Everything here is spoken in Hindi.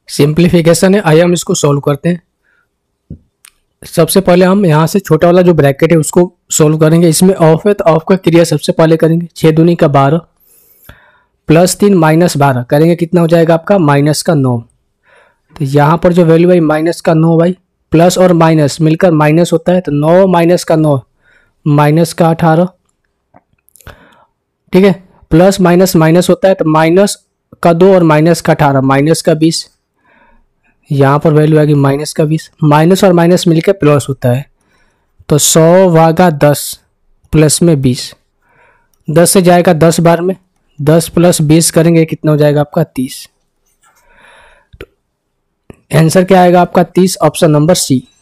सिंप्लीफिकेशन है, आइए हम इसको सॉल्व करते हैं। सबसे पहले हम यहाँ से छोटा वाला जो ब्रैकेट है उसको सॉल्व करेंगे। इसमें ऑफ है तो ऑफ का क्रिया सबसे पहले करेंगे। 6 दूनी का 12 प्लस 3 माइनस 12 करेंगे, कितना हो जाएगा आपका माइनस का 9। तो यहाँ पर जो वैल्यू आई माइनस का 9 भाई, प्लस और माइनस मिलकर माइनस होता है, तो 9 माइनस का 9 माइनस का 18। ठीक है, प्लस माइनस माइनस होता है तो माइनस का 2 और माइनस का 18 माइनस का 20। यहाँ पर वैल्यू आएगी माइनस का 20, माइनस और माइनस मिलकर प्लस होता है, तो 100 भागा 10 प्लस में 20, 10 से जाएगा 10 बार में, 10 प्लस 20 करेंगे कितना हो जाएगा आपका 30। तो आंसर क्या आएगा आपका 30, ऑप्शन नंबर सी।